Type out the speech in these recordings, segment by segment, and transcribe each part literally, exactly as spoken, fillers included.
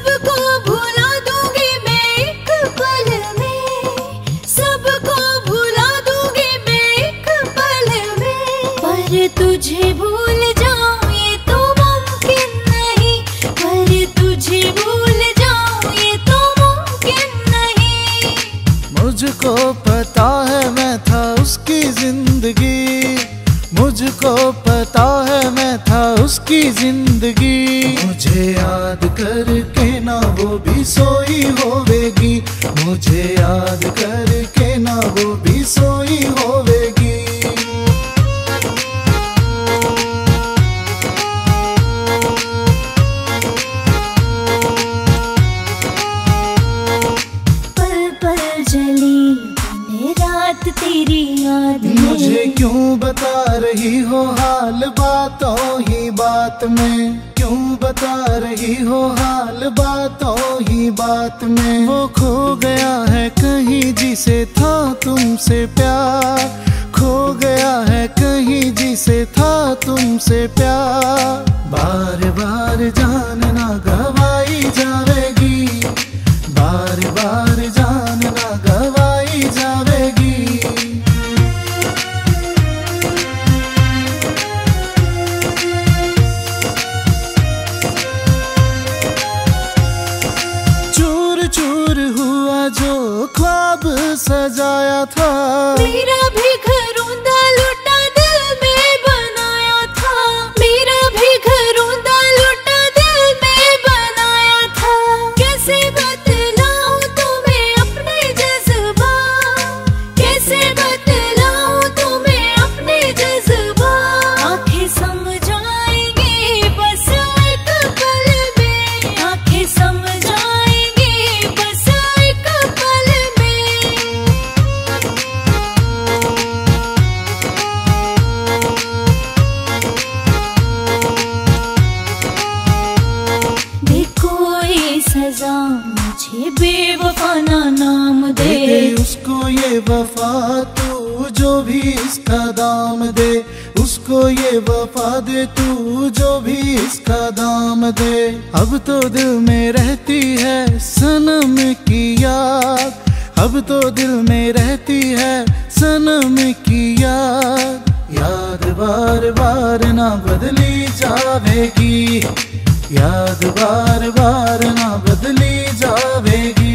सबको भुला दूंगी मैं एक पल में, सबको भुला दूंगी मैं एक पल में। पर तुझे भूल जाऊं ये तो मुमकिन नहीं, पर तुझे भूल जाऊं ये तो मुमकिन नहीं। मुझको पता है मैं था उसकी जिंदगी, मुझको पता है मैं था उसकी जिंदगी। मुझे याद करके ना वो भी सोई होवेगी, मुझे याद करके ना वो भी सोई होवेगी। पल पल जली दिन रात तेरी याद में, मुझे क्यों बता रही हो हाल बातों ही बात में, क्यों बता रही हो हाल बातों ही बात में। वो खो गया है कहीं जिसे था तुमसे प्यार, खो गया है कहीं जिसे था तुमसे प्यार। बार बार जानना गवाई जावेगी, बार बार जानना गवाई जावेगी। चूर चूर हुआ जो ख्वाब सजाया था, मेरा भी घर ऊंधा लुटा दिल में बनाया था, मेरा भी घर ऊंधा लुटा दिल में बनाया था। कैसे बतलाऊं तुम्हें अपने जज्बात, कैसे बतलाऊं तुम्हें अपने जज्बात। आंखें समझाएंगे बस एक पल में, आंखें समझाएंगे बस एक पल में। देखो ये सजा मुझे बेवफा ना नाम दे, दे उसको ये वफा तू जो भी इसका दाम दे, उसको ये वफा दे तू जो भी इसका दाम दे। अब तो दिल में रहती है सनम की याद, अब तो दिल में रहती है सनम की याद। याद बार बार ना बदली जावेगी, याद बार बार ना बदली जावेगी।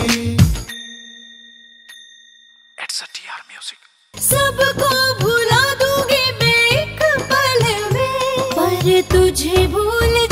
It's a T R music. सबको भुला दूंगी मैं एक पल में, पर तुझे भूल